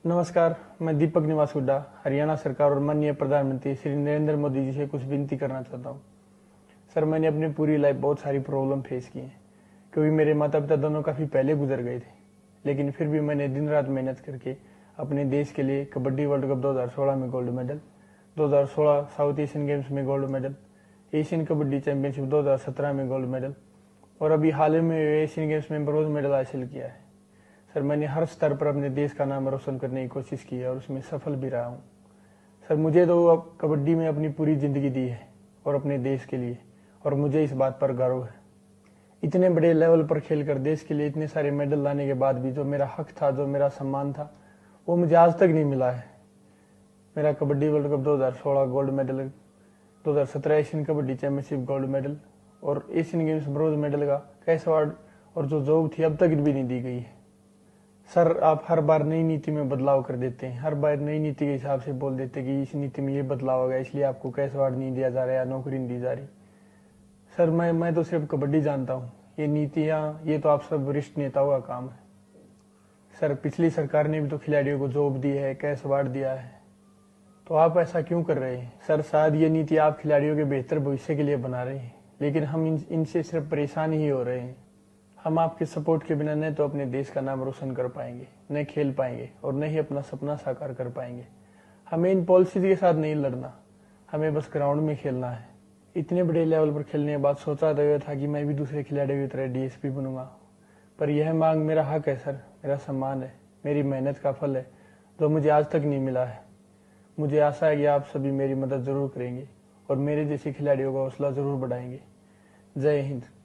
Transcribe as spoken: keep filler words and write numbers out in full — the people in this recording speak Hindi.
नमस्कार, मैं दीपक निवास हुड्डा हरियाणा सरकार और माननीय प्रधानमंत्री श्री नरेंद्र मोदी जी से कुछ विनती करना चाहता हूँ। सर, मैंने अपनी पूरी लाइफ बहुत सारी प्रॉब्लम फेस की हैं, क्योंकि मेरे माता पिता दोनों काफ़ी पहले गुजर गए थे। लेकिन फिर भी मैंने दिन रात मेहनत करके अपने देश के लिए कबड्डी वर्ल्ड कप दो हज़ार सोलह में गोल्ड मेडल, दो हज़ार सोलह साउथ एशियन गेम्स में gold medal, Asian kabaddi championship दो हज़ार सत्रह में गोल्ड मेडल और अभी हाल ही में एशियन गेम्स में ब्रोंज मेडल हासिल किया है। सर, मैंने हर स्तर पर अपने देश का नाम रोशन करने की कोशिश की है और उसमें सफल भी रहा हूँ। सर, मुझे तो अब कबड्डी में अपनी पूरी ज़िंदगी दी है और अपने देश के लिए, और मुझे इस बात पर गर्व है। इतने बड़े लेवल पर खेलकर देश के लिए इतने सारे मेडल लाने के बाद भी जो मेरा हक था, जो मेरा सम्मान था, वो मुझे आज तक नहीं मिला है। मेरा कबड्डी वर्ल्ड कप दो हज़ार सोलह गोल्ड मेडल, दो हज़ार सत्रह Asian kabaddi championship gold medal और एशियन गेम्स ब्रोंज मेडल का कैश अवार्ड और जो जॉब थी अब तक भी नहीं दी गई है। सर, आप हर बार नई नीति में बदलाव कर देते हैं, हर बार नई नीति के हिसाब से बोल देते कि इस नीति में ये बदलाव होगा, इसलिए आपको कैश अवार्ड नहीं दिया जा रहा या नौकरी नहीं दी जा रही। सर, मैं मैं तो सिर्फ कबड्डी जानता हूँ, ये नीतियाँ ये तो आप सब वरिष्ठ नेताओं का काम है। सर, पिछली सरकार ने भी तो खिलाड़ियों को जॉब दी है, कैश अवार्ड दिया है, तो आप ऐसा क्यों कर रहे हैं? सर, शायद ये नीति आप खिलाड़ियों के बेहतर भविष्य के लिए बना रहे हैं, लेकिन हम इन, इनसे सिर्फ परेशान ही हो रहे हैं। हम आपके सपोर्ट के बिना न तो अपने देश का नाम रोशन कर पाएंगे, न खेल पाएंगे और न ही अपना सपना साकार कर पाएंगे। हमें इन पॉलिसीज के साथ नहीं लड़ना, हमें बस ग्राउंड में खेलना है। इतने बड़े लेवल पर खेलने के बाद सोचा तो यह था कि मैं भी दूसरे खिलाड़ियों की तरह डीएसपी बनूंगा, पर यह मांग मेरा हक है सर, मेरा सम्मान है, मेरी मेहनत का फल है, जो मुझे आज तक नहीं मिला है। मुझे आशा है कि आप सभी मेरी मदद जरूर करेंगे और मेरे जैसे खिलाड़ियों का हौसला जरूर बढ़ाएंगे। जय हिंद।